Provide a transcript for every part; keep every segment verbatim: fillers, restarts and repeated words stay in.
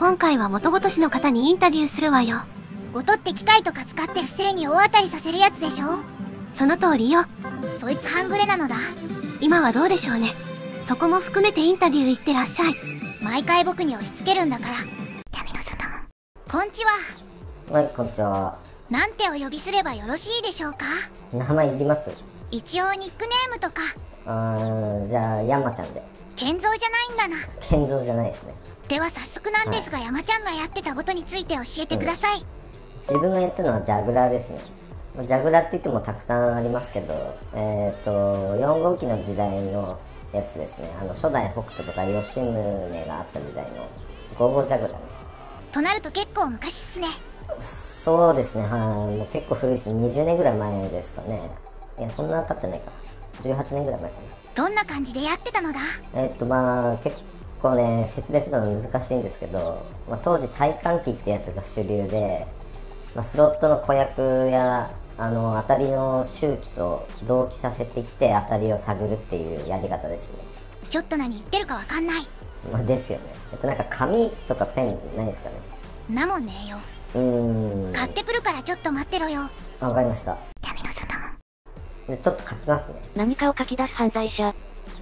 今回は元々の方にインタビューするわよ。 音って機械とか使って不正に大当たりさせるやつでしょ。 その通りよ。 そいつ半グレなのだ。 今はどうでしょうね。そこも含めてインタビュー行ってらっしゃい。 毎回僕に押し付けるんだから。闇の砂もこんちは。 はい、こんにちは。 なんてお呼びすればよろしいでしょうか。 名前いります？ 一応ニックネームとか。 あー、じゃあ山ちゃんで。 健三じゃないんだな。 健三じゃないですね。 では早速なんですが、はい、山ちゃんがやってたことについて教えてください。うん、 自分がやってるのはジャグラーですね。ジャグラーって言ってもたくさんありますけど、えっとよん号機の時代のやつですね。あの初代北斗とか吉宗があった時代のご号ジャグラーね。 となると結構昔っすね。 そうですね、はい、もう結構古いです。にじゅうねんぐらい前ですかね。いや、そんな経ってないかな。じゅうはちねんぐらい前かな。どんな感じでやってたのだ？ えっとまあ結構ね、説明するの難しいんですけど、まあ、当時体感機ってやつが主流で、まあ、スロットの子役やあの当たりの周期と同期させていって当たりを探るっていうやり方ですね。 ちょっと何言ってるかわかんない。 まあですよね。えっとなんか紙とかペンないですかね。 なもんねえよ。 うーん、 買ってくるからちょっと待ってろよ。 わかりました。 闇の砂もでちょっと書きますね。 何かを書き出す犯罪者。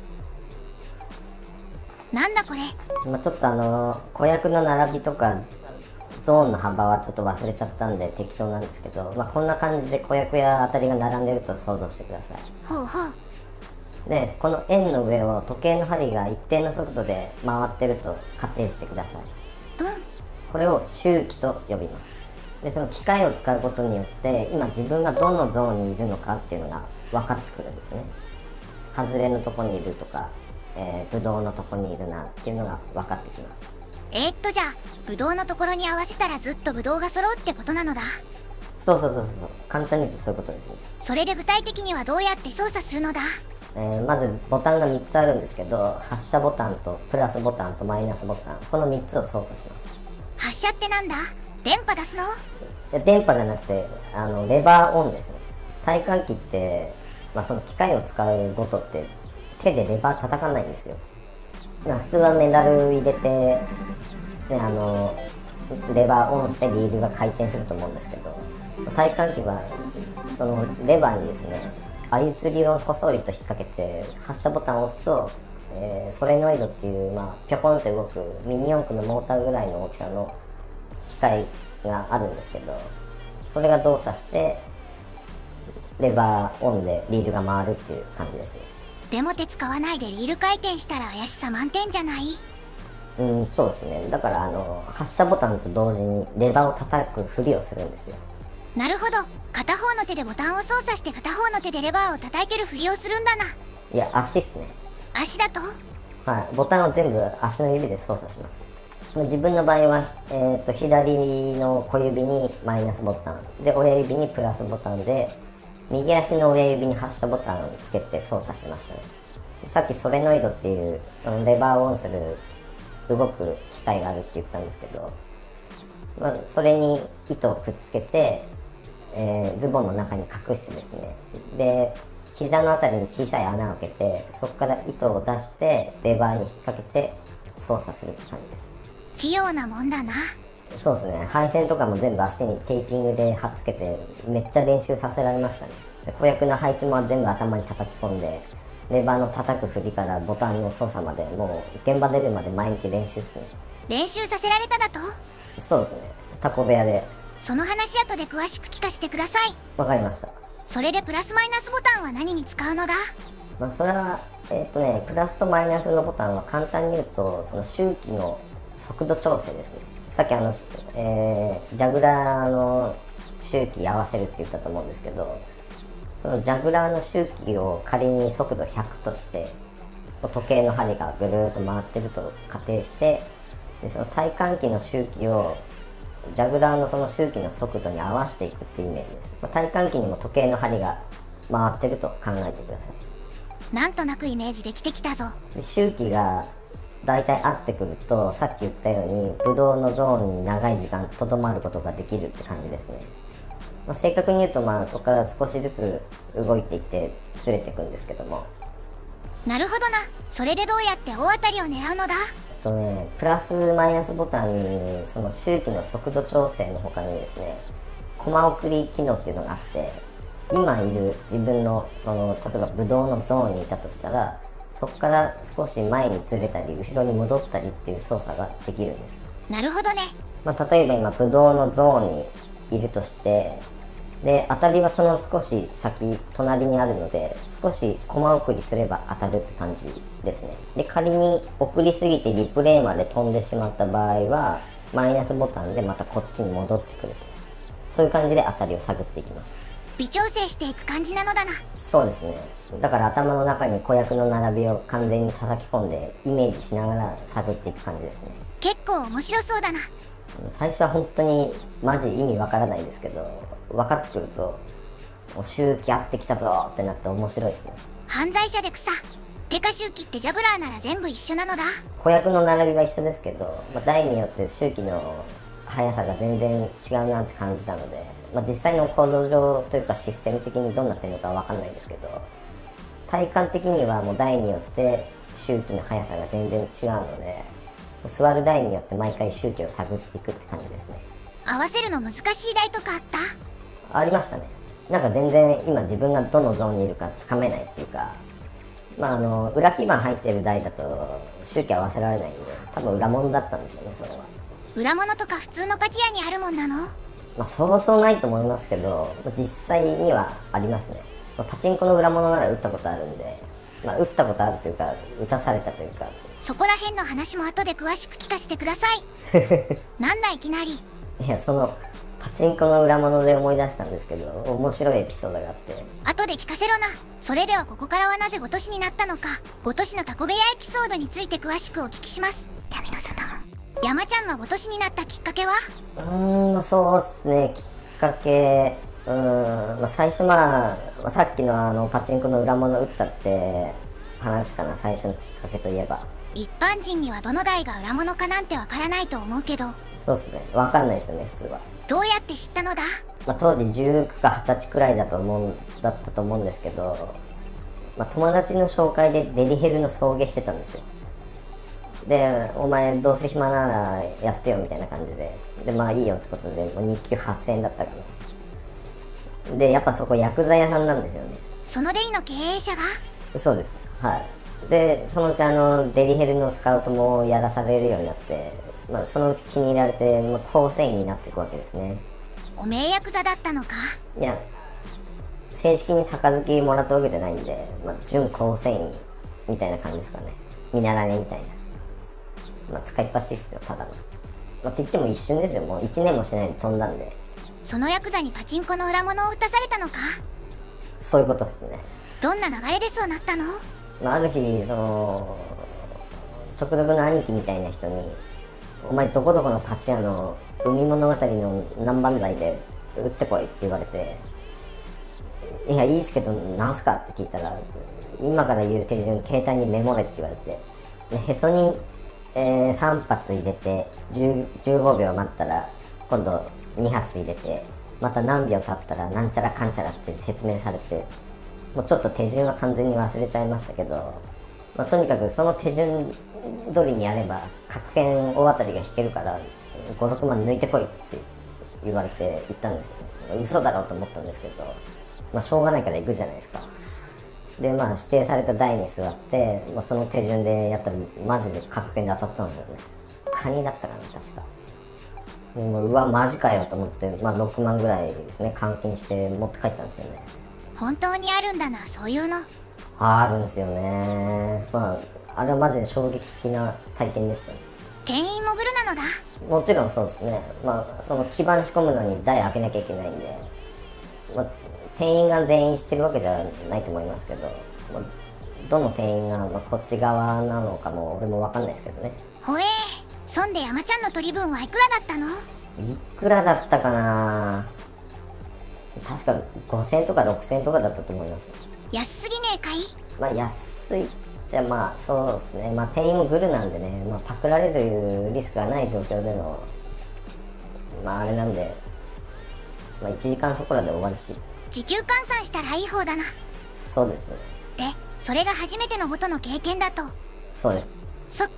なんだこれ。 まあちょっとあの子役の並びとかゾーンの幅はちょっと忘れちゃったんで適当なんですけど、まあ、こんな感じで子役や当たりが並んでると想像してください。 ほうほう。でこの円の上を時計の針が一定の速度で回ってると仮定してください。 うん。 これを周期と呼びます。でその機械を使うことによって今自分がどのゾーンにいるのかっていうのが分かってくるんですね。外れのとこにいるとか、えー、ブドウのとこにいるなっていうのが分かってきます。 えー、っとじゃあブドウのところに合わせたらずっとブドウが揃うってことなのだ。 そうそうそうそう、簡単に言うとそういうことですね。 それで具体的にはどうやって操作するのだ。 えー、まずボタンがみっつあるんですけど、発射ボタンとプラスボタンとマイナスボタン、このみっつを操作します。 発射ってなんだ？電波出すの？ いや電波じゃなくてあのレバーオンですね。体感機って、まあ、その機械を使うごとって手でレバー叩かないんですよ。普通はメダル入れて、ね、あのレバーオンしてリールが回転すると思うんですけど、体感機はそのレバーにですね、鮎釣りを細い糸引っ掛けて発射ボタンを押すと、えー、ソレノイドっていう、まあ、ピョコンって動くミニ四駆のモーターぐらいの大きさの機械があるんですけど、それが動作してレバーオンでリールが回るっていう感じですね。 でも手使わないでリール回転したら怪しさ満点じゃない？ うん、そうですね。だからあの発射ボタンと同時にレバーを叩くふりをするんですよ。 なるほど。片方の手でボタンを操作して片方の手でレバーを叩いてるふりをするんだな。 いや、足っすね。 足だと？ はい、ボタンを全部足の指で操作します。自分の場合は、えー、と左の小指にマイナスボタンで親指にプラスボタンで右足の親指に発射ボタンをつけて操作してましたね。さっきソレノイドっていうそのレバーをオンする動く機械があるって言ったんですけど、まあ、それに糸をくっつけて、えー、ズボンの中に隠してですね、で膝のあたりに小さい穴を開けてそこから糸を出してレバーに引っ掛けて操作するって感じです。 器用なもんだな。 そうですね。配線とかも全部足にテーピングで貼っつけてめっちゃ練習させられましたね。子役の配置も全部頭に叩き込んで、レバーの叩く振りからボタンの操作までもう現場出るまで毎日練習ですね。 練習させられただと？ そうですね。タコ部屋で。 その話後で詳しく聞かせてください。 わかりました。 それでプラスマイナスボタンは何に使うのだ？ まあそれはえー、っとねプラスとマイナスのボタンは簡単に言うとその周期の速度調整ですね。さっきあの、えー、ジャグラーの周期合わせるって言ったと思うんですけど、そのジャグラーの周期を仮に速度ひゃくとして時計の針がぐるーっと回ってると仮定して、でその体感機の周期をジャグラーのその周期の速度に合わせていくっていうイメージです。まあ、体感機にも時計の針が回ってると考えてください。 なんとなくイメージできてきたぞ。 で周期が大体合ってくるとさっき言ったようにブドウのゾーンに長い時間とどまることができるって感じですね。まあ、正確に言うとまあそこから少しずつ動いていってずれていくんですけども。 なるほどな。それでどうやって大当たりを狙うのだ？ とね、プラスマイナスボタンにその周期の速度調整の他にですね、コマ送り機能っていうのがあって、今いる自分のその例えばブドウのゾーンにいたとしたら、そこから少し前にずれたり後ろに戻ったりっていう操作ができるんです。 なるほどね。 まあ、例えば今ブドウのゾーンにいるとして、で当たりはその少し先隣にあるので、少しコマ送りすれば当たるって感じですね。で仮に送りすぎてリプレイまで飛んでしまった場合はマイナスボタンでまたこっちに戻ってくると、そういう感じで当たりを探っていきます。 微調整していく感じなのだな。 そうですね。だから頭の中に子役の並びを完全に叩き込んでイメージしながら探っていく感じですね。 結構面白そうだな。 最初は本当にマジ意味わからないですけど、分かってくるともう周期合ってきたぞってなって面白いですね。 犯罪者で草。てか周期ってジャブラーなら全部一緒なのだ。 子役の並びは一緒ですけど、まあ、台によって周期の速さが全然違うなって感じたので、まあ、実際の構造上というかシステム的にどうなってるのかわかんないですけど、体感的にはもう台によって周期の速さが全然違うので、座る台によって毎回周期を探っていくって感じですね。 合わせるの難しい台とかあった？ ありましたね。なんか全然今自分がどのゾーンにいるかつかめないっていうか、まああの裏基板入ってる台だと周期合わせられないんで、多分裏物だったんでしょうね、それは。 裏物とか普通のパチ屋にあるもんなの？ まあそうそうないと思いますけど、実際にはありますね。まあ、パチンコの裏物なら打ったことあるんで、まあ打ったことあるというか打たされたというか。 そこら辺の話も後で詳しく聞かせてください。なんだいきなり。 いや、そのパチンコの裏物で思い出したんですけど、面白いエピソードがあって。 後で聞かせろな。それではここからはなぜごとしになったのか、ごとしのタコ部屋エピソードについて詳しくお聞きします。闇の砂門。山ちゃんがごとしになったきっかけは？ うーん、そうっすね、きっかけ、うーん、まあ、最初まあ、まあ、さっきのあのパチンコの裏物打ったって話かな、最初のきっかけといえば。 一般人にはどの台が裏物かなんてわからないと思うけど。 そうっすね、わかんないですよね、普通は。 どうやって知ったのだ？ まあ、当時じゅうきゅうかはたちくらいだと思うだったと思うんですけど、まあ、友達の紹介でデリヘルの送迎してたんですよ。で、お前どうせ暇ならやってよみたいな感じで、でまあいいよってことで、もう日給はっせんえんだったかな。でやっぱそこ薬剤屋さんなんですよね。 そのデリの経営者が？ そうです、はい。でそのうちあのデリヘルのスカウトもやらされるようになって、まあ、そのうち気に入られて、まあ、構成員になっていくわけですね。 おめえヤクザだったのか？ いや、正式に杯もらったわけじゃないんで、まあ、準構成員みたいな感じですかね。見習いみたいな。まあ、使いっ走りですよ、ただの。まあ、って言っても一瞬ですよ、もういちねんもしないで飛んだんで。 そのヤクザにパチンコの裏物を打たされたのか？ そういうことっすね。 どんな流れでそうなったの？ まあ、ある日、その、直属の兄貴みたいな人に、お前どこどこのパチ屋の海物語の何番台で打ってこいって言われて、いや、いいっすけど、なんすかって聞いたら、今から言う手順、携帯にメモれって言われて、でへそに、えー、さん発入れてじゅう、じゅうごびょう待ったら、今度に発入れて、また何秒経ったらなんちゃらかんちゃらって説明されて、もうちょっと手順は完全に忘れちゃいましたけど、まあ、とにかくその手順通りにやれば確変大当たりが引けるからご、ろくまん抜いてこいって言われて行ったんですよ。嘘だろうと思ったんですけど、まあしょうがないから行くじゃないですか。でまあ指定された台に座って、まあ、その手順でやったらマジで確変で当たったんですよね。カニだったかな、確か。でもうわマジかよと思って、まあ、ろくまんぐらいですね、換金して持って帰ったんですよね。 本当にあるんだな、そういうの。 あるんですよね。まああれはマジで衝撃的な体験でしたね。 店員もグルなのだ。 もちろんそうですね。まあその基板仕込むのに台開けなきゃいけないんで、まあ、店員が全員知ってるわけじゃないと思いますけど、まあ、どの店員が、まあ、こっち側なのかも俺も分かんないですけどね。 ほえー、そんで山ちゃんの取り分はいくらだったの？ いくらだったかな。確かごせんえんとかろくせんえんとかだったと思います。 安すぎねえかい？ まあ安いじゃまあそうですね。まあ店員もグルなんでね、まあ、パクられるリスクがない状況でのまああれなんで、まあいちじかんそこらで終わるし。 時給換算したらいい方だな。 そうですね。 で、それが初めてのボトの経験だと。 そうです。 そっか、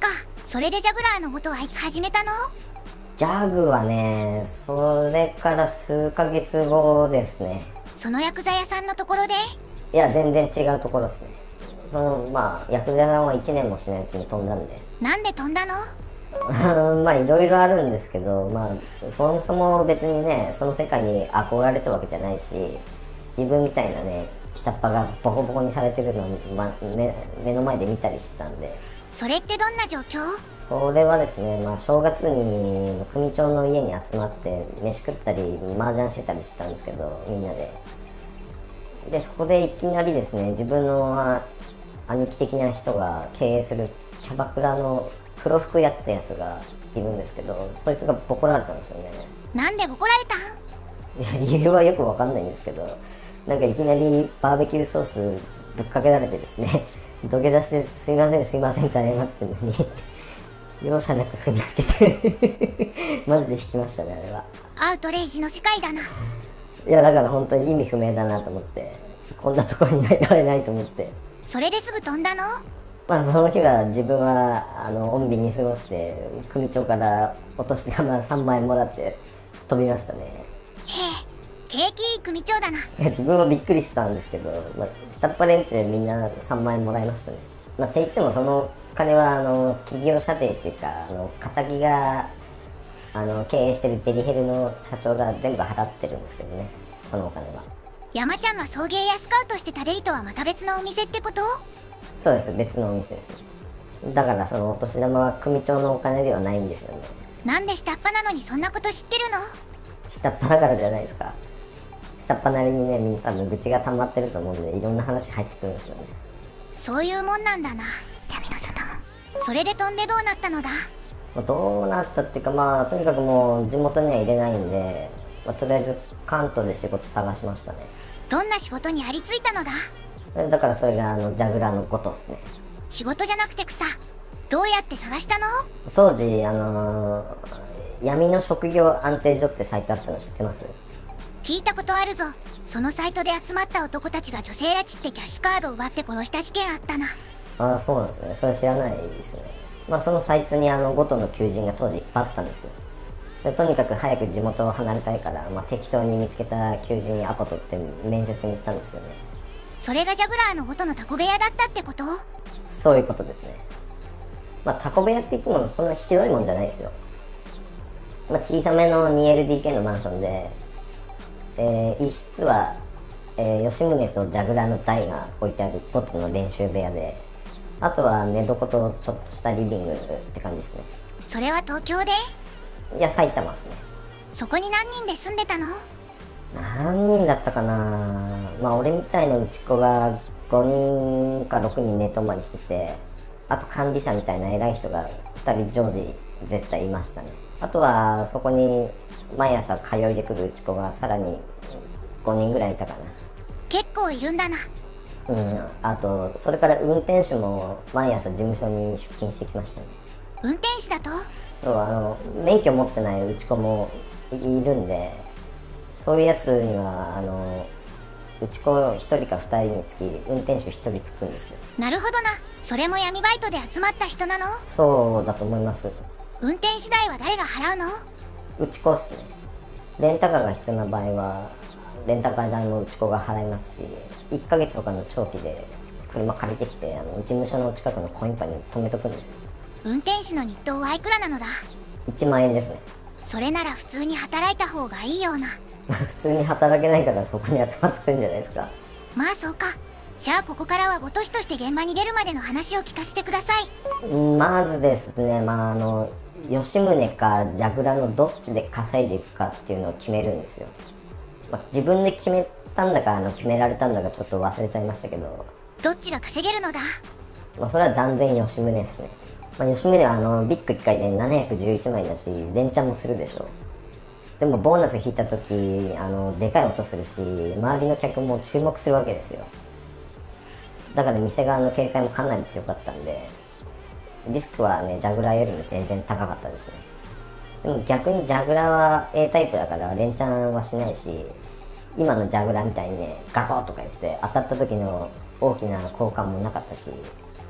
それでジャグラーのことをあいつ始めたの？ ジャグはね、それから数ヶ月後ですね。 その薬剤屋さんのところで？ いや、全然違うところですね。その、まあ、薬剤屋さんはいちねんもしないうちに飛んだんで。 なんで飛んだの？ まあいろいろあるんですけど、まあそもそも別にね、その世界に憧れたわけじゃないし、自分みたいなね、下っ端がボコボコにされてるのを、ま、目, 目の前で見たりしてたんで。 それってどんな状況？ それはですね、まあ正月に組長の家に集まって飯食ったり麻雀してたりしてたんですけど、みんなで。で、そこでいきなりですね、自分の兄貴的な人が経営するキャバクラの黒服やってたやつがいるんですけど、そいつがボコられたんですよね。 なんでボコられたん？ いや、理由はよくわかんないんですけど、なんかいきなりバーベキューソースぶっかけられてですね、土下座してすいませんすいませんって謝ってるのに容赦なく踏みつけてマジで引きましたね、あれは。 アウトレイジの世界だな。 いや、だから本当に意味不明だなと思って、こんなところに入られないと思って。 それですぐ飛んだの？ まあその日は自分はあの穏便に過ごして、組長からお年玉さんまんえんもらって飛びましたね。 へえ、景気いい組長だな。 いや、自分はびっくりしたんですけど、まあ、下っ端連中みんなさんまんえんもらいましたね。まあ、って言ってもその金はあの企業査定っていうか、あの仇があの経営してるデリヘルの社長が全部払ってるんですけどね、そのお金は。 山ちゃんが送迎やスカウトしてたデリとはまた別のお店ってこと？ そうです、別のお店ですね。だからそのお年玉は組長のお金ではないんですよね。 なんで下っ端なのにそんなこと知ってるの？ 下っ端だからじゃないですか。下っ端なりにね、みんな多分愚痴が溜まってると思うんで、いろんな話入ってくるんですよね。 そういうもんなんだな、闇の砂も。それで飛んでどうなったのだ？ まあ、どうなったっていうか、まあとにかくもう地元には入れないんで、まあ、とりあえず関東で仕事探しましたね。 どんな仕事にありついたのだ？ だからそれがあのジャグラーのことっすね。 仕事じゃなくて草、どうやって探したの？ 当時あのー、闇の職業安定所ってサイトあったの知ってます？ 聞いたことあるぞ。そのサイトで集まった男たちが女性拉致ってキャッシュカードを奪って殺した事件あったな。 ああ、そうなんですね。それ知らないですね。まあそのサイトにあのごとの求人が当時いっぱいあったんですよ。でとにかく早く地元を離れたいから、まあ、適当に見つけた求人にアポ取って面接に行ったんですよね。 それがジャグラーのごとのタコ部屋だったってこと？ そういうことですね。まあタコ部屋って言ってもそんなひどいもんじゃないですよ。まあ、小さめの ツーエルディーケー のマンションで、えー、一室は、えー、吉宗とジャグラーの台が置いてあるごとの練習部屋で、あとは寝床とちょっとしたリビングって感じですね。 それは東京で？ いや、埼玉ですね。 そこに何人で住んでたの？ 何人だったかな。まあ俺みたいなうち子がごにんかろくにん寝泊まりしてて、あと管理者みたいな偉い人がふたり常時絶対いましたね。あとはそこに毎朝通いでくるうち子がさらにごにんぐらいいたか結構いるんだな。 な。うん、あとそれから運転手も毎朝事務所に出勤してきましたね。 運転手だと？ そう、あの免許持ってないうち子もいるんで、そういうやつにはあのうち子ひとりかふたりにつき運転手ひとりつくんですよ。 なるほどな。それも闇バイトで集まった人なの？ そうだと思います。 運転手代は誰が払うの？ うち子っすね。レンタカーが必要な場合はレンタカー代もうち子が払いますし、いっかげつとかの長期で車借りてきて、あの事務所の近くのコインパに止めとくんですよ。 運転手の日当はいくらなのだ？ いちまんえんですね。 それなら普通に働いた方がいいような。 普通に働けないからそこに集まってくるんじゃないですか。 まあそうか。じゃあここからはごとしとして現場に出るまでの話を聞かせてください。 まずですね、まああの吉宗かジャグラのどっちで稼いでいくかっていうのを決めるんですよ。まあ、自分で決めたんだかあの決められたんだかちょっと忘れちゃいましたけど、 どっちが稼げるのだ？ まあ、それは断然吉宗ですね。まあ、吉宗はあのビッグいっかいでななひゃくじゅういちまいだし、連チャンもするでしょう。でもボーナス引いた時あのでかい音するし、周りの客も注目するわけですよ。だから店側の警戒もかなり強かったんで、リスクはねジャグラーよりも全然高かったですね。でも逆にジャグラーは A タイプだから連チャンはしないし、今のジャグラーみたいにねガコーとか言って当たった時の大きな効果もなかったし、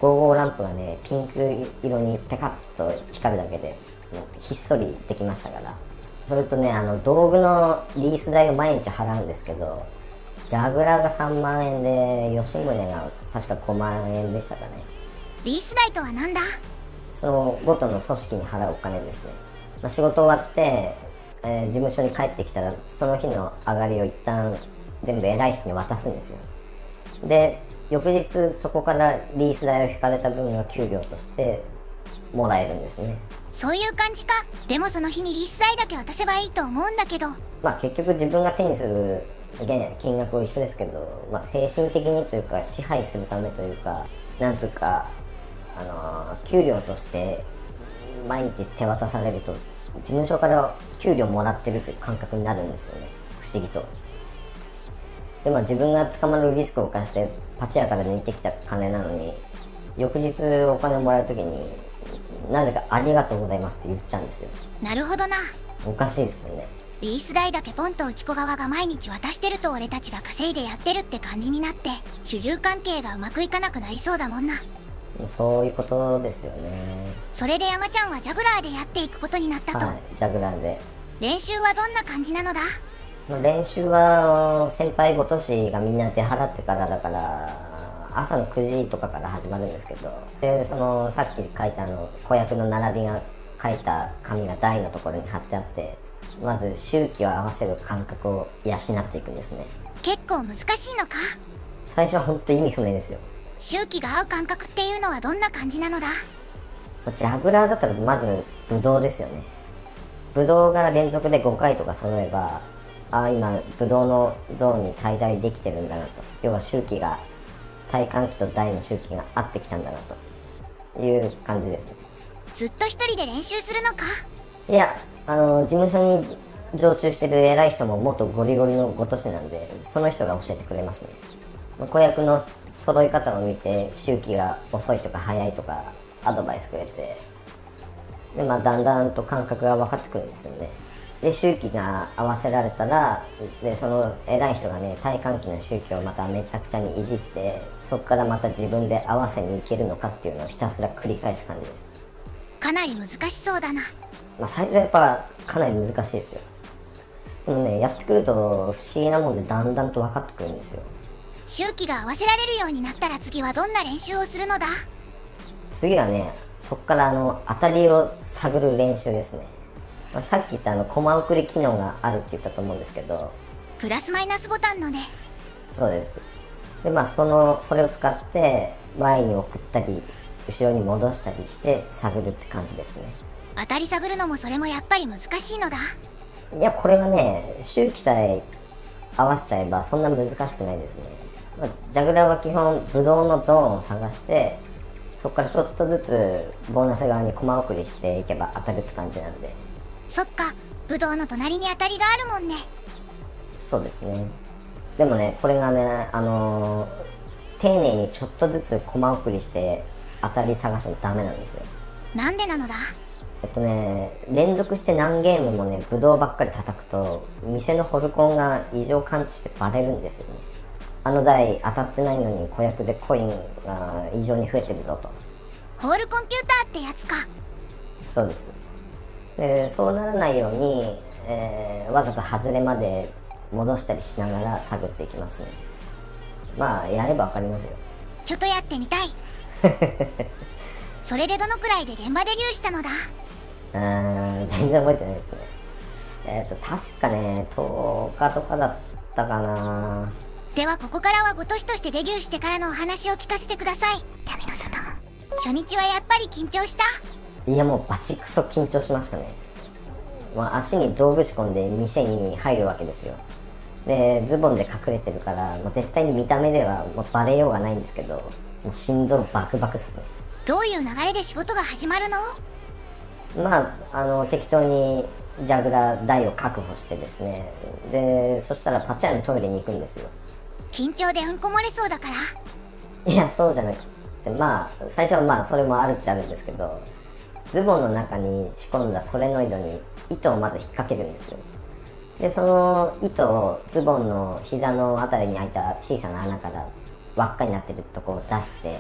ゴーゴーランプがねピンク色にペカッと光るだけでひっそりできましたから。それとね、あの道具のリース代を毎日払うんですけど、ジャグラーがさんまんえんで吉宗が確かごまんえんでしたかね。 リース代とは何だ？ そのごとの組織に払うお金ですね。まあ、仕事終わって、えー、事務所に帰ってきたらその日の上がりを一旦全部偉い人に渡すんですよ。で翌日そこからリース代を引かれた分が給料としてもらえるんですね。 そういう感じか。でもその日にリース代だけ渡せばいいと思うんだけど。 まあ結局自分が手にする金額は一緒ですけど、まあ、精神的にというか支配するためというか、なんつうか、あのー、給料として毎日手渡されると事務所から給料もらってるという感覚になるんですよね、不思議と。でまあ自分が捕まるリスクを冒してパチ屋から抜いてきた金なのに、翌日お金をもらうときになぜかありがとうございますって言っちゃうんですよ。 なるほどな。 おかしいですよね。 リース代だけポンと内子側が毎日渡してると俺たちが稼いでやってるって感じになって、主従関係がうまくいかなくなりそうだもんな。 そういうことですよね。 それで山ちゃんはジャグラーでやっていくことになったと。 はい、ジャグラーで。 練習はどんな感じなのだ？ 練習は先輩ごとしがみんな出払ってからだから朝のくじとかから始まるんですけど、でそのさっき書いたあの子役の並びが書いた紙が台のところに貼ってあって、まず周期を合わせる感覚を養っていくんですね。 結構難しいのか？ 最初は本当意味不明ですよ。 周期が合う感覚っていうのはどんな感じなのだ？ ジャグラーだったらまずブドウですよね。ブドウが連続でごかいとか揃えば、ああ今ブドウのゾーンに滞在できてるんだなと。要は周期が体幹期と台の周期が合ってきたんだなという感じですね。 ずっと一人で練習するのか？ いや、あの事務所に常駐してる偉い人も元ゴリゴリのごとしなんで、その人が教えてくれますね。子役の揃い方を見て周期が遅いとか速いとかアドバイスくれて、で、まあ、だんだんと感覚が分かってくるんですよね。で周期が合わせられたら、でその偉い人がね体幹期の周期をまためちゃくちゃにいじって、そこからまた自分で合わせにいけるのかっていうのをひたすら繰り返す感じです。 かなり難しそうだな。 まあ最初はやっぱかなり難しいですよ。でもねやってくると不思議なもんでだんだんと分かってくるんですよ。 周期が合わせられるようになったら次はどんな練習をするのだ？ 次はね、そこからあの当たりを探る練習ですね。まあ、さっき言ったあのコマ送り機能があるって言ったと思うんですけど、 プラスマイナスボタンのね。 そうです。でまあそのそれを使って前に送ったり後ろに戻したりして探るって感じですね。 当たり探るのもそれもやっぱり難しいのだ。 いやこれはね周期さえ合わせちゃえばそんな難しくないですね。まあ、ジャグラーは基本ブドウのゾーンを探して、そこからちょっとずつボーナス側にコマ送りしていけば当たるって感じなんで。 そっか、ブドウの隣に当たりがあるもんね。 そうですね。でもねこれがねあのー、丁寧にちょっとずつコマ送りして当たり探しもダメなんですよ。 なんでなのだ？ えっとね連続して何ゲームもねブドウばっかり叩くと店のホルコンが異常感知してバレるんですよね。あの台当たってないのに子役でコインが異常に増えてるぞと。 ホールコンピューターってやつか。 そうです。でそうならないように、えー、わざと外れまで戻したりしながら探っていきますね。まあやればわかりますよ。 ちょっとやってみたい。それでどのくらいで現場デビューしたのだ？ うーん全然覚えてないですね。えっと確かねとおかとかだったかな。 ではここからはごとしとしてデビューしてからのお話を聞かせてください。闇の沙汰も初日はやっぱり緊張した？ いやもうバチクソ緊張しましたね。まあ、足に道具仕込んで店に入るわけですよ。でズボンで隠れてるから、もう絶対に見た目ではもうバレようがないんですけど、もう心臓バクバクっすね。 どういう流れで仕事が始まるの？ まああの適当にジャグラー台を確保してですね、でそしたらパチャンのトイレに行くんですよ。 緊張でうんこ漏れそうだから？ いやそうじゃなくて、まあ最初はまあそれもあるっちゃあるんですけど、ズボンの中に仕込んだソレノイドに糸をまず引っ掛けるんですよ。でその糸をズボンの膝のあたりに開いた小さな穴から輪っかになってるとこを出して、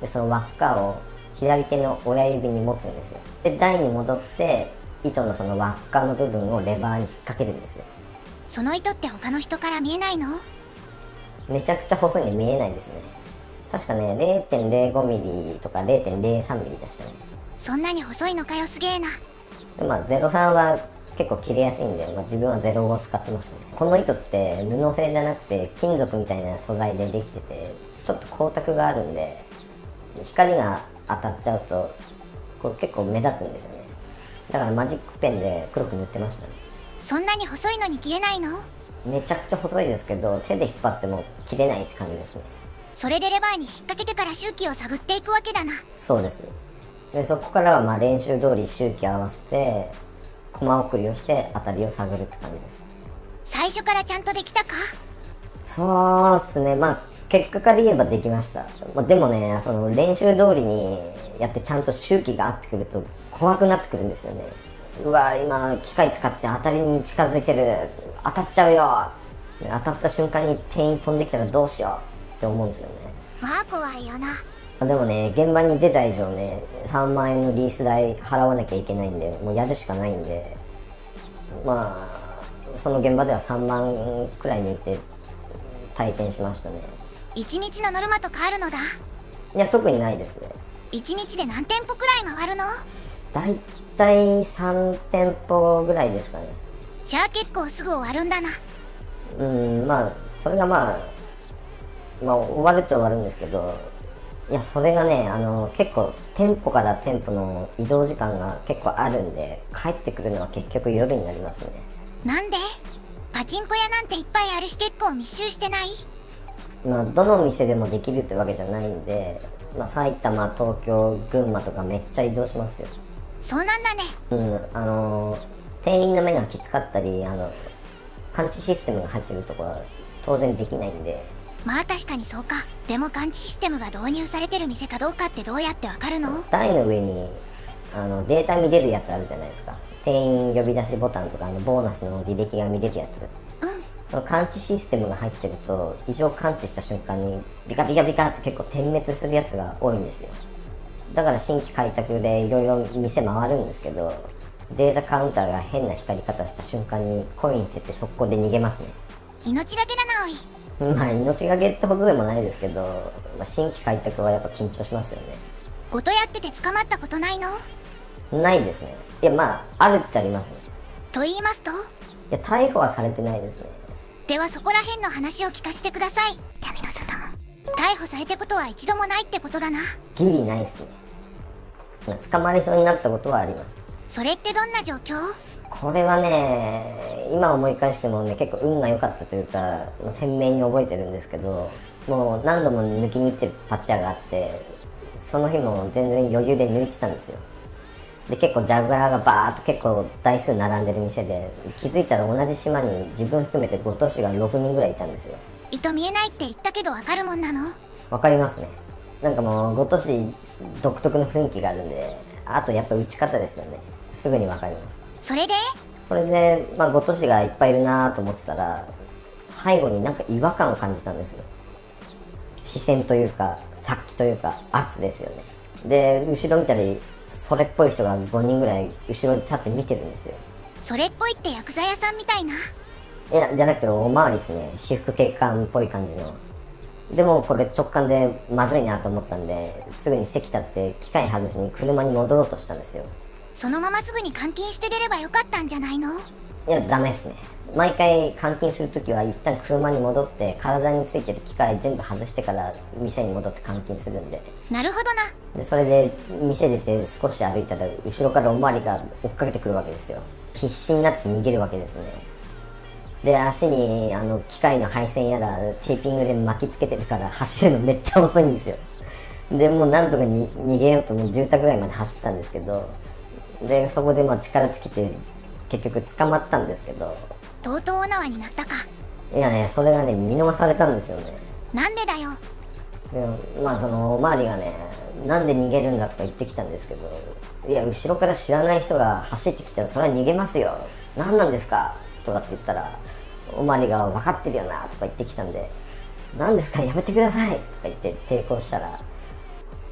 でその輪っかを左手の親指に持つんですよ。で台に戻って糸のその輪っかの部分をレバーに引っ掛けるんですよ。 その糸って他の人から見えないの？ めちゃくちゃ細いんで見えないですね。確かね れいてんれいごミリとか れいてんれいさんミリでしたね。 そんなに細いのかよ、すげえな。 でまあゼロさんは結構切れやすいんで、まあ、自分はゼロごを使ってましたね。この糸って布製じゃなくて金属みたいな素材でできてて、ちょっと光沢があるんで光が当たっちゃうとこう結構目立つんですよね。だからマジックペンで黒く塗ってましたね。 そんなに細いのに切れないの？ めちゃくちゃ細いですけど手で引っ張っても切れないって感じですね。 それでレバーに引っ掛けてから周期を探っていくわけだな。 そうです。でそこからはまあ練習通り周期合わせて駒送りをして当たりを探るって感じです。 最初からちゃんとできたか？ そうっすね、まあ結果から言えばできました。でもね、その練習通りにやってちゃんと周期が合ってくると怖くなってくるんですよね。うわ今機械使って当たりに近づいてる、当たっちゃうよ、当たった瞬間に店員飛んできたらどうしようって思うんですよね。 まあ怖いよな。 でもね、現場に出た以上ね、さんまんえんのリース代払わなきゃいけないんで、もうやるしかないんで、まあその現場ではさんまんくらい抜いて退店しましたね。 いちにちのノルマとかあるのだ？ いや特にないですね。 いちにちで何店舗くらい回るの？ だいたいさんてんぽぐらいですかね。 じゃあ結構すぐ終わるんだな。 うん、まあそれがまあまあ終わるっちゃ終わるんですけど、いやそれがね、あの結構店舗から店舗の移動時間が結構あるんで、帰ってくるのは結局夜になりますね。 なんで？パチンコ屋なんていっぱいあるし結構密集してない？ まあどの店でもできるってわけじゃないんで、まあ、埼玉、東京、群馬とかめっちゃ移動しますよ。 そうなんだね。 うん、あの店員の目がきつかったり、あの感知システムが入ってるところは当然できないんで。 まあ確かにそうか。でも感知システムが導入されてる店かどうかってどうやってわかるの？ 台の上にあのデータ見れるやつあるじゃないですか。店員呼び出しボタンとかあのボーナスの履歴が見れるやつ。 うん。 その感知システムが入ってると異常感知した瞬間にビカビカビカって結構点滅するやつが多いんですよ。だから新規開拓でいろいろ店回るんですけど、データカウンターが変な光り方した瞬間にコイン捨てて速攻で逃げますね。 命がけだなおい。 まあ命がけってほどでもないですけど、まあ、新規開拓はやっぱ緊張しますよね。 ごとやってて捕まったことないの？ ないですね。いやまああるっちゃありますね。 と言いますと？いや逮捕はされてないですね。 ではそこら辺の話を聞かせてください。闇の砂門。逮捕されたことは一度もないってことだな。 ギリないっすね。捕まりそうになったことはあります。 それってどんな状況？ これはね、今思い返してもね、結構運が良かったというか鮮明に覚えてるんですけど、もう何度も抜きに行ってるパチ屋があって、その日も全然余裕で抜いてたんですよ。で結構ジャグラーがバーっと結構台数並んでる店で、気づいたら同じ島に自分含めてご都市がろくにんぐらいいたんですよ。 糸見えないって言ったけどわかるもんなの？ わかりますね。なんかもうご都市独特の雰囲気があるんで、あとやっぱ打ち方ですよね。すぐにわかります。 それで？ それで、まあ、ご都市がいっぱいいるなと思ってたら、背後になんか違和感を感じたんですよ。視線というか殺気というか圧ですよね。で後ろ見たらそれっぽい人がごにんぐらい後ろに立って見てるんですよ。 それっぽいって薬剤屋さんみたいな？ いやじゃなくておまわりですね。私服警官っぽい感じの。でもこれ直感でまずいなと思ったんで、すぐに席立って機械外しに車に戻ろうとしたんですよ。 そのまますぐに監禁して出ればよかったんじゃないの？ いやダメですね。毎回監禁するときは一旦車に戻って体についてる機械全部外してから店に戻って監禁するんで。 なるほどな。 でそれで店出て少し歩いたら後ろからおまわりが追っかけてくるわけですよ。必死になって逃げるわけですね。で足にあの機械の配線やらテーピングで巻きつけてるから走るのめっちゃ遅いんですよ。でもうなんとかに逃げようともう住宅街まで走ったんですけど、でそこでまあ力尽きて結局捕まったんですけど。 とうとうお縄になったか？ いやね、それがね見逃されたんですよね。 なんでだよ。 でまあそのおまわりがね、なんで逃げるんだとか言ってきたんですけど、いや後ろから知らない人が走ってきたらそれは逃げますよ、何なんですかとかって言ったら、おまわりが分かってるよなとか言ってきたんで、何ですかやめてくださいとか言って抵抗したら、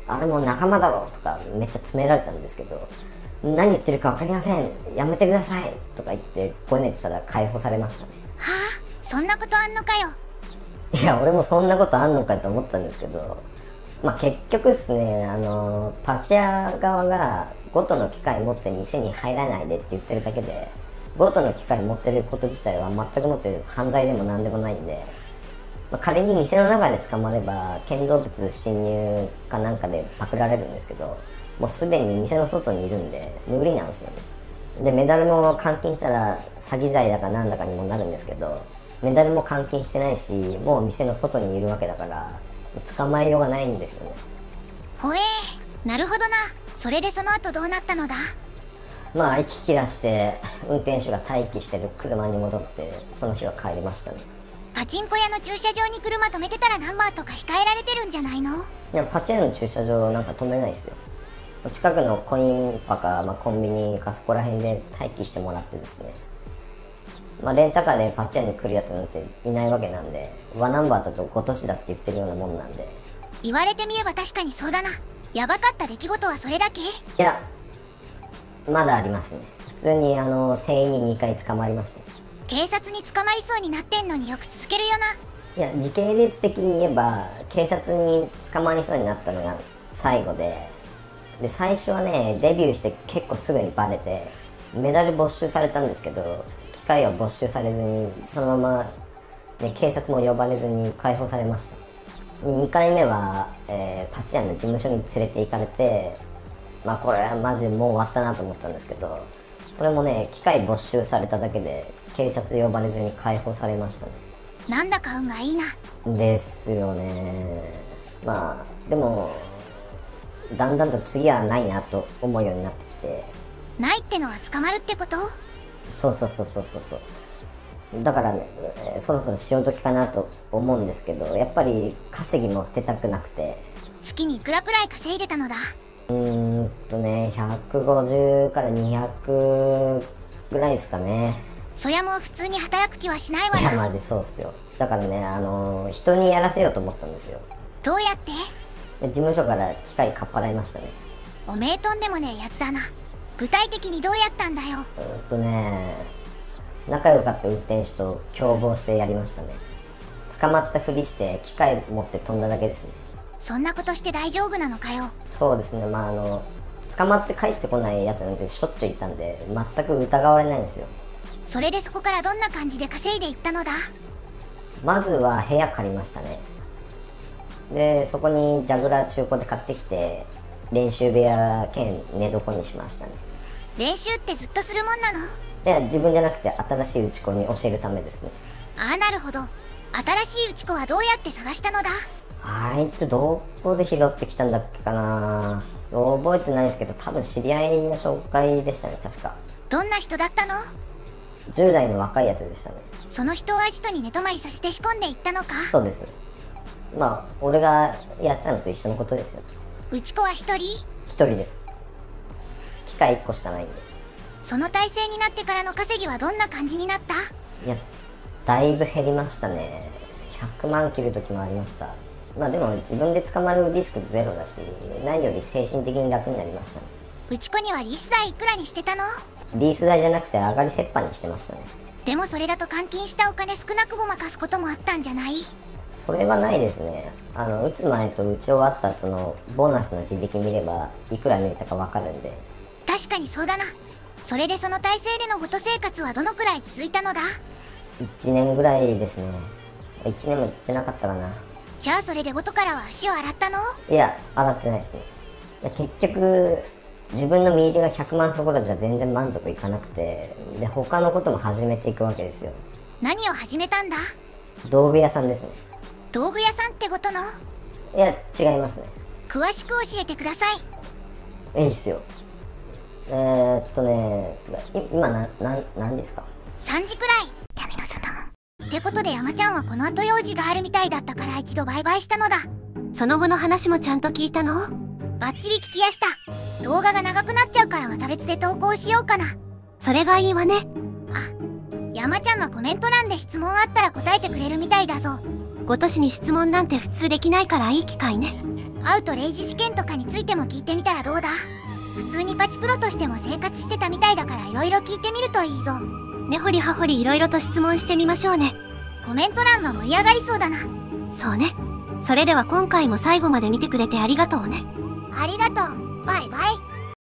あれも仲間だろとかめっちゃ詰められたんですけど、何言ってるか分かりません、やめてくださいとか言ってごねてたら解放されましたね。 はあ、そんなことあんのかよ。 いや俺もそんなことあんのかと思ったんですけど、まあ結局ですね、あのパチ屋側がゴトの機械持って店に入らないでって言ってるだけで、ゴトの機械持ってること自体は全くもって犯罪でも何でもないんで、まあ、仮に店の中で捕まれば建造物侵入かなんかでパクられるんですけど、もうすでに店の外にいるんで無理なんですよね。でメダルも換金したら詐欺罪だかなんだかにもなるんですけど、メダルも換金してないし、もう店の外にいるわけだから捕まえようがないんですよね。 ほえー、なるほどな。それでその後どうなったのだ？ まあ息切らして運転手が待機してる車に戻って、その日は帰りましたね。 パチンコ屋の駐車場に車止めてたらナンバーとか控えられてるんじゃないの？ いやパチ屋の駐車場なんか止めないですよ。近くのコインパか、まあ、コンビニかそこら辺で待機してもらってですね、まあ、レンタカーでパチ屋に来るやつなんていないわけなんで、ワナンバーだとご年だって言ってるようなもんなんで。 言われてみれば確かにそうだな。やばかった出来事はそれだけ？いやまだありますね。普通にあの店員ににかい捕まりました。 警察に捕まりそうになってんのによく続けるよな。 いや時系列的に言えば警察に捕まりそうになったのが最後で、で最初はねデビューして結構すぐにバレてメダル没収されたんですけど、機械は没収されずにそのまま、ね、警察も呼ばれずに解放されました。にかいめは、えー、パチ屋の事務所に連れて行かれて、まあこれはマジでもう終わったなと思ったんですけど、それもね機械没収されただけで警察呼ばれずに解放されましたね。 なんだか運がいいな。 ですよね。まあでもだんだんと次はないなと思うようになってきて。 ないってのは捕まるってこと？ そうそうそうそうそうそう。だからね、えーそろそろ潮時かなと思うんですけど、やっぱり稼ぎも捨てたくなくて。 月にいくらくらい稼いでたのだ？ うーんとねひゃくごじゅうからにひゃくぐらいですかね。 そりゃもう普通に働く気はしないわいやな。 マジそうっすよ。だからねあのー人にやらせようと思ったんですよ。 どうやって？ で事務所から機械かっぱらいましたね。 おめえとんでもねえやつだな。具体的にどうやったんだよ。 うーんとね仲良かった運転手と共謀してやりましたね。捕まったふりして機械持って飛んだだけですね。 そんなことして大丈夫なのかよ。 そうですね。まああの捕まって帰ってこないやつなんてしょっちゅういたんで全く疑われないんですよ。 それでそこからどんな感じで稼いでいったのだ？ まずは部屋借りましたね。でそこにジャグラー中古で買ってきて練習部屋兼寝床にしましたね。 練習ってずっとするもんなの？ いや自分じゃなくて新しい打ち子に教えるためですね。 ああ、なるほど。新しい打ち子はどうやって探したのだ？ あいつどこで拾ってきたんだっけかな、覚えてないですけど多分知り合いの紹介でしたね確か。 どんな人だったの？ じゅう代の若いやつでしたね。 その人をアジトに寝泊まりさせて仕込んでいったのか？ そうです。まあ俺がやってたのと一緒のことですよ。 打ち子は一人？ 一人です。機械いっこしかないんで。 その体制になってからの稼ぎはどんな感じになった？ いやだいぶ減りましたね。ひゃくまん切る時もありました。まあでも自分で捕まるリスクゼロだし、何より精神的に楽になりましたね。 打ち子にはリース代いくらにしてたの？ リース代じゃなくて上がり折半にしてましたね。 でもそれだと換金したお金少なくごまかすこともあったんじゃない？ それはないですね。あの打つ前と打ち終わった後のボーナスの履歴見ればいくら抜いたか分かるんで。 確かにそうだな。それでその体制でのごと生活はどのくらい続いたのだ？ いちねんぐらいですね。いちねんも行ってなかったかな。 じゃあそれでごとからは足を洗ったの？ いや洗ってないですね。いや結局自分の身入りがひゃくまんそこらじゃ全然満足いかなくて、で他のことも始めていくわけですよ。 何を始めたんだ？ 道具屋さんですね。 道具屋さんってことの？ いや違いますね。 詳しく教えてください。 いいっすよ。えー、っとねてかい今なな何時ですか？ さんじくらい。闇の砂もってことで山ちゃんはこの後用事があるみたいだったから一度バイバイしたのだ。 その後の話もちゃんと聞いたの？ バッチリ聞きやした。動画が長くなっちゃうからまた別で投稿しようかな。 それがいいわね。 あ、山ちゃんがコメント欄で質問あったら答えてくれるみたいだぞ。 ごとしに質問なんて普通できないからいい機会ね。 アウトレイジ事件とかについても聞いてみたらどうだ。普通にパチプロとしても生活してたみたいだからいろいろ聞いてみるといいぞ。 根掘り葉掘りいろいろと質問してみましょうね。 コメント欄が盛り上がりそうだな。 そうね。それでは今回も最後まで見てくれてありがとうね。 ありがとう。バイバイ。